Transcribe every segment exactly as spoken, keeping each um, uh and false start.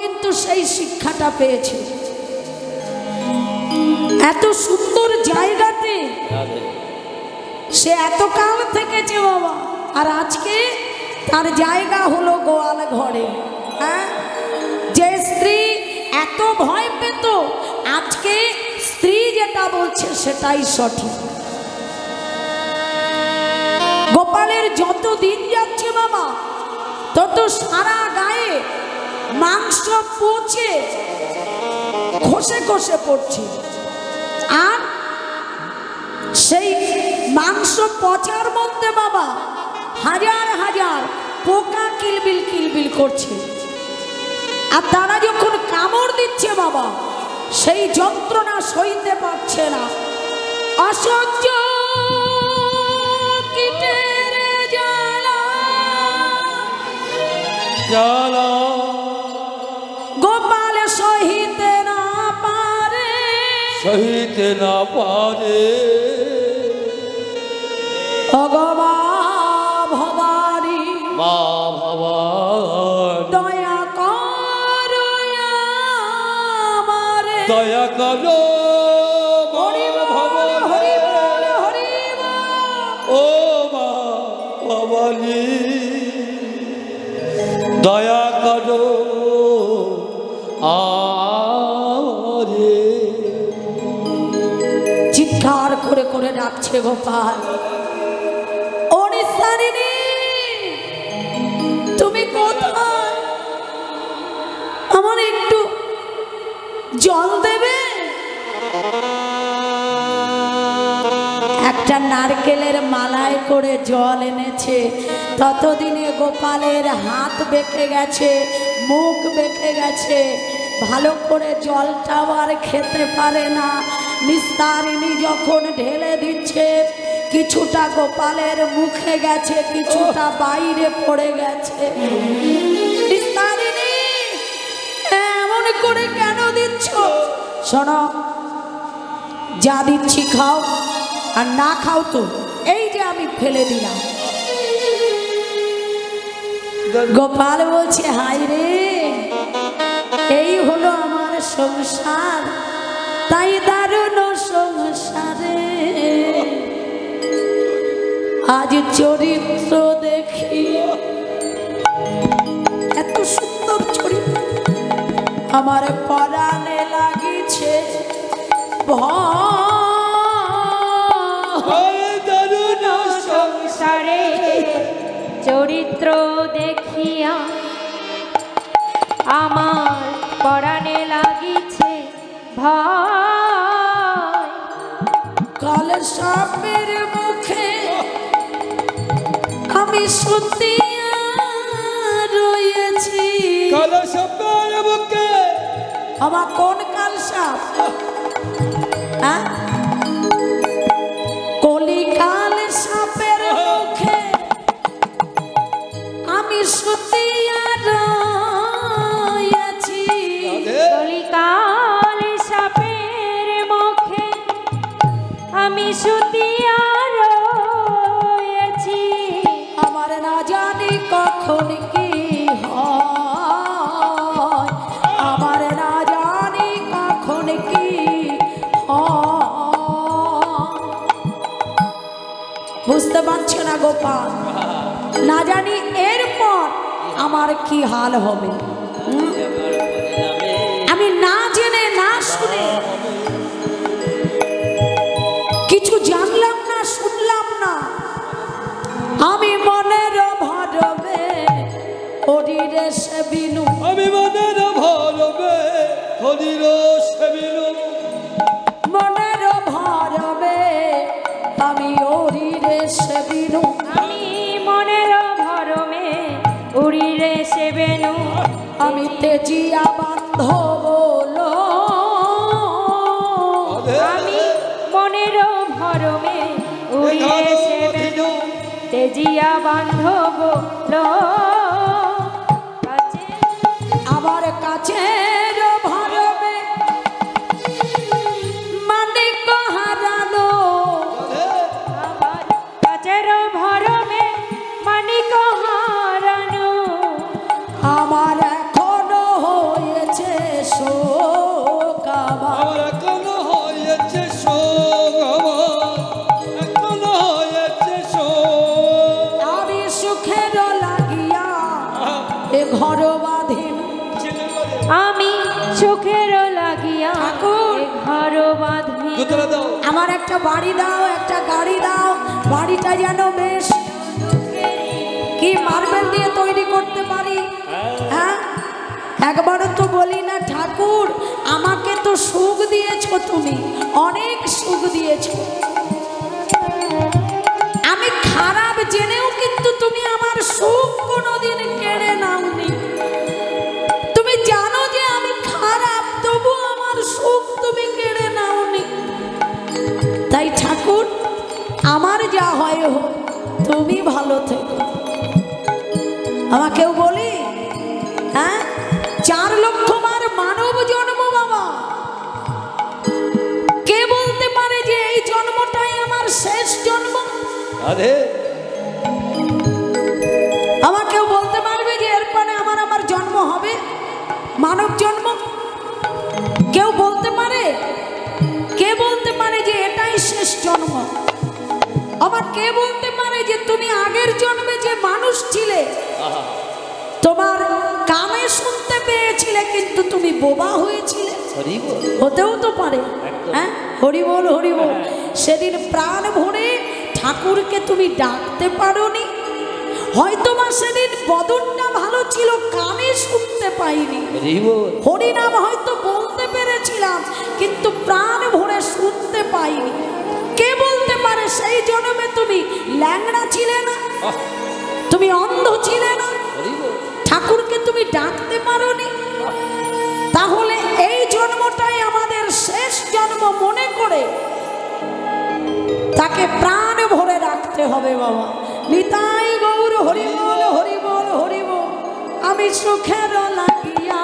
কিন্তু সেই শিক্ষাটা পেয়েছে। এত সুন্দর জায়গাতে সে এত কাল থেকেছে বাবা, আর আজকে তার জায়গা হলো গোয়াল ঘরে। হ্যাঁ, যে স্ত্রী এত ভয় পেত, আজকে স্ত্রী যেটা বলছে সেটাই সঠিক। গোপালের যত দিন যাচ্ছে বাবা, তত সারা গায়ে মাংস পচে খসে খসে পড়ছে, আর সেই মাংস পচার মধ্যে বাবা হাজার হাজার পোকা কিলবিল কিলবিল করছে। আর তারা যখন কামড় দিচ্ছে বাবা, সেই যন্ত্রণা সইতে পারছে না। অসহ্য কীটের জ্বালা জ্বালা গোপাল সহিতে না পারে, সহিতে না পারে। ভগবা ভবানী মা ভবানী দয়া করো আমারে, দয়া করো হরি বল, হরি বল, হরি বল। ও মা ভবানী দয়া করো আরে। চিৎকার করে করে ডাকছে গোপাল, ওড়িশারিণী তুমি কোথায়? আমার একটু জল দেবে? একটা নারকেলের মালায় করে জল এনেছে। ততদিনে গোপালের হাত বেঁকে গেছে, মুখ বেঁকে গেছে, ভালো করে জলটাও আর খেতে পারে না। নিস্তারিণী যখন ঢেলে দিচ্ছে, কিছুটা গোপালের মুখে গেছে, কিছুটা বাইরে পড়ে গেছে। নিস্তারিণী এমন করে কেন দিচ্ছ? শোনো, যা দিচ্ছি খাও, আর না খাও তো এই যে আমি ফেলে দিলাম। গোপাল বলছে, হাই রে, এই হলো আমার সংসার, তাই দারুণ সংসারে আজ চরিত্র দেখি। এত সুন্দর চরিত্র আমার পরাণে লাগিছে দারুণ সংসারে চরিত্র দেখিয়া আমার পরাণে লাগিছে ভয়। কাল সাপের মুখে আমি শুতিয়া রয়েছি। কাল সাপের মুখে? আমার কোন কাল সাপ? হ্যাঁ, কলিকাল সাপের মুখে আমি শুতিয়া রয়েছি। কলিকাল সাপের মুখে আমি শুতিয়া রয়েছি। আমার না জানি কখন কি হয়, আমার না জানি কখন কি হয়। বুঝতে পারছো না গোপাল? না জানি এরপর আমার কি হাল হবে। হুম? আমি না জেনে না শুনে কিছু জানলাম না, শুনলাম না, আমি মনের ভরবে হরিরে সেবিনু, আমি মনের ভরবে হরির সেবিনু, মনের ভরবে আমি হরিরে সেবিনু। আমি মনের ভরমে উড়িরে সেবেনু, আমি তেজিয়া বান্ধব লো, আমি মনের ভরমে উড়িরে সেবেনু, তেজিয়া বান্ধব লো। আমার কাছের ভরবে মানিক হারানো, আমার কাছের ভরমে মানিক হারানো, আমার এখনো হয়ে আমি সুখের লাগিয়া ঠাকুর। এ ঘর বাঁধি জুতোটা দাও। আমার একটা বাড়ি দাও, একটা গাড়ি দাও, বাড়িটা যেন বেশ কি মার্বেল দিয়ে তৈরি করতে পারি। হ্যাঁ, একবারও তো বলি না ঠাকুর আমাকে তো সুখ দিয়েছো, তুমি অনেক সুখ দিয়েছো। আমি খারাপ জেনেও কিন্তু তুমি আমার সুখ কোনোদিন কেড়ে নাওনি। তুমি জানো যে আমি খারাপ, তবু আমার সুখ তুমি কেড়ে নাওনি। তাই ঠাকুর আমার যা হয় হোক, তুমি ভালো থেকো। আমাকেও বলি হ্যাঁ, চার লক্ষ বার মানব জন্ম বাবা, কে বলতে পারে যে এই জন্মটাই আমার শেষ জন্ম? রাধে আমাকেও বলতে পারবে যে এরপরে আমার আমার জন্ম হবে মানব জন্ম? কেউ বলতে পারে? কে বলতে পারে যে এটাই শেষ জন্ম? আবার কে বলতে পারে যে তুমি আগের জন্মে যে মানুষ ছিলে, তোমার কানে শুনতে পেয়েছিলে কিন্তু তুমি বোবা হয়েছিলে? হরি বল। হতেও তো পারে। হ্যাঁ, হরি বল হরি বল। সেদিন প্রাণ ভরে ঠাকুরকে তুমি ডাকতে পারোনি, হয়তো বা সেদিন বদনটা ভালো ছিল, কানে শুনতে পাইনি। হরি বল। হরিনাম হয়তো বলতে পেরেছিলাম কিন্তু প্রাণ ভরে শুনতে পাইনি। কে বলতে পারে সেই জন্মে তুমি ল্যাংড়া ছিলে না, আহ, তুমি অন্ধ ছিলে না, হরি বল। ঠাকুরকে তুমি ডাকতে পারোনি? তাহলে এই জন্মটাই আমাদের শেষ জন্ম মনে করে তাকে প্রাণ ভরে রাখতে হবে বাবা। নিতাই গৌর হরি বল হরি বল হরি বল। আমি সুখের লাগিয়া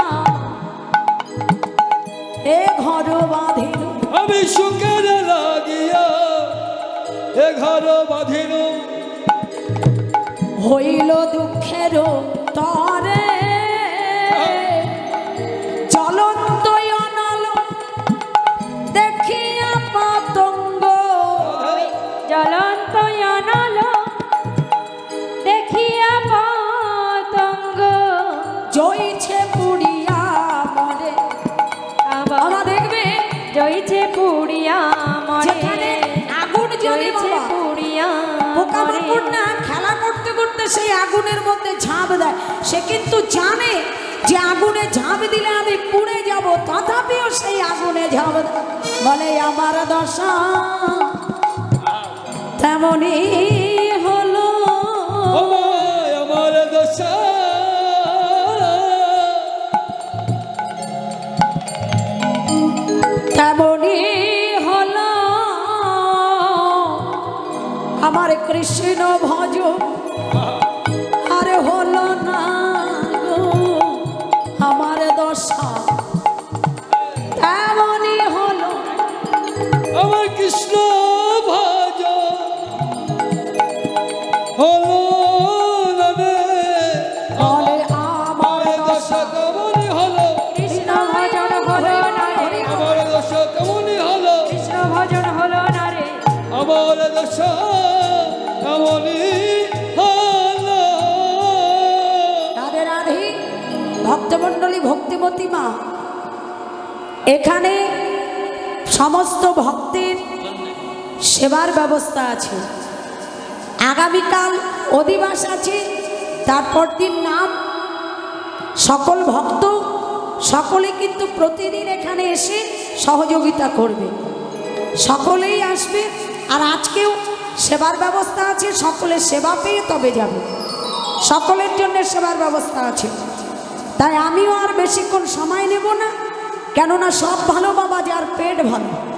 এ ঘর বাঁধিল, আমি সুখের লাগিয়া এ ঘর বাঁধিল, হইল দুঃখের তরে চলন্ত অনল দেখিয়া পতঙ্গ। জ্বলন্ত অনল দেখিয়া পতঙ্গ জয়ছে পুড়িয়া মরে। আবার বাবা দেখবে জয়ছে পুড়িয়া মরে, যেখানে আগুন জ্বলে জয়ছে বাবা, পুড়িয়া পোকামাকড় মরে। না খেলা করতে করতে সেই আগুনের মধ্যে ঝাঁপ দেয়। সে কিন্তু জানে যে আগুনে ঝাঁপ দিলে আমি পুড়ে যাব, তথাপিও সেই আগুনে ঝাঁপ দেয়। বলে আমার দশা তেমনি হলো, আমায় আমার দশা তেমনি হলো আমার কৃষ্ণ ভজ আরে হলো না গো আমার দশা তেমনি হলো। আমার কৃষ্ণ ভজ হলো না রে, বলে আমার আমার দশা কেমনই হলো, কৃষ্ণ ভজন হলো না রে, আমার দশা কেমনই হলো, কৃষ্ণ ভজন হলো না রে। আমার দশা কেমনই হলো। রাধে রাধে ভক্তমণ্ডলী ভক্তিমতী মা, এখানে সমস্ত ভক্তের সেবার ব্যবস্থা আছে। আগামীকাল অধিবাস আছে, তারপর দিন নাম। সকল ভক্ত সকলে কিন্তু প্রতিদিন এখানে এসে সহযোগিতা করবে, সকলেই আসবে। আর আজকেও সেবার ব্যবস্থা আছে, সকলে সেবা পেয়ে তবে যাবে, সকলের জন্য সেবার ব্যবস্থা আছে। তাই আমিও আর বেশিক্ষণ সময় নেব না, কেননা সব ভালো বাবা যার পেট ভালো।